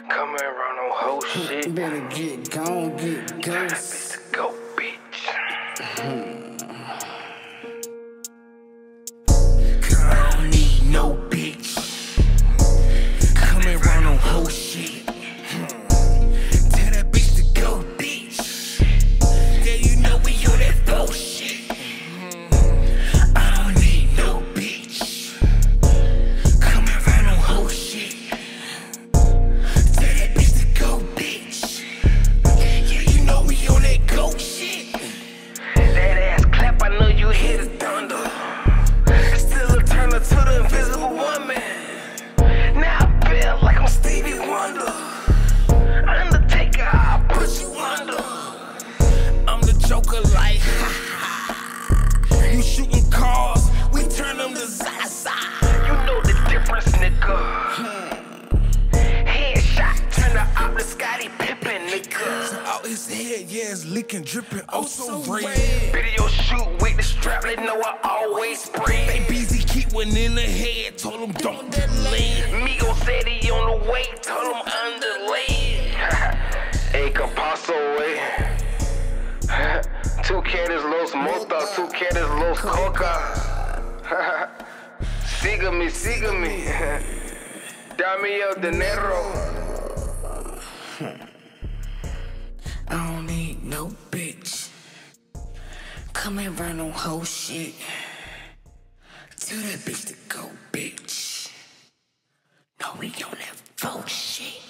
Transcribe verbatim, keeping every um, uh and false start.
Coming around on whole shit. Better get gone, get ghost. Bitch, go, bitch. I don't need no bitch. Coming around on whole shit. Tell that bitch to go, bitch. Yeah, you know we on that bullshit. I don't need no bitch. Coming around on whole shit. Tell that bitch to go, bitch. Yeah, you know we on that go shit. That ass clap, I know you hear the thunder. Still a turner to the invisible woman. Now I feel like I'm Stevie Wonder. Undertaker, I'll put you under. I'm the Joker, like ha ha. You shooting cars, we turn them to Zaza. You know the difference, nigga. Headshot, turn the op to Scotty Pippen, nigga. Out his head, yeah, it's leaking, dripping, oh so red. Video shoot with the strap, they know I always spray. They busy keep one in the head, told them don't delay. Migo said he on the way, told him underlay. Hey, Capasso, eh? Two cadets los motas, two cadets los coca. Sígame, sígame. Dame el dinero. I don't need no bitch. Coming around on whole shit. Tell that bitch to go, bitch. No, we on that full shit.